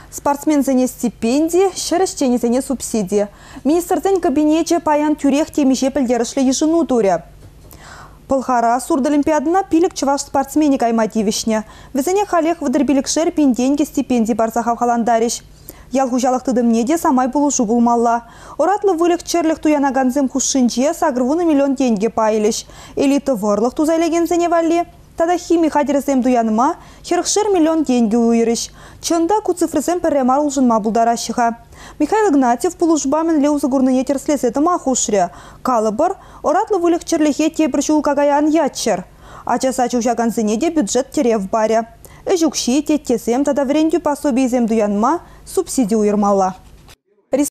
Спортсмензене стипендии, шерещенезене субсидии. Министрден кабинете паян тюрех темеше пілдерішлі ежину туря. Пылхара сурдолимпиадына пилік чываш спортсмени каймативишне. Візене халех выдырбилік шер пинденге стипендий барсахав халандариш. Ялгужалық тыдымне де самай булушу булмалла. Оратлы вылық черлік туянаганзым хушшинче сагрвуны миллион деньги пайлиш. Элиты варлық тузайлегензене валли. Тада хими хадерзем дуяныма херхшер миллион деньги уйрыш. Чында куцифрызем перемар улжынма булдаращыха. Михаил Игнатьев пулушбамен леузы гурныне терслесеті махушре. Калыбыр, оратлы вылық черлихе тепрчул кагаян ятчер. Ачаса чушаганзыне де бюджет терев баря. Эжукши теттесем тада врендю пособиезем дуяныма субсидию уйрмалла.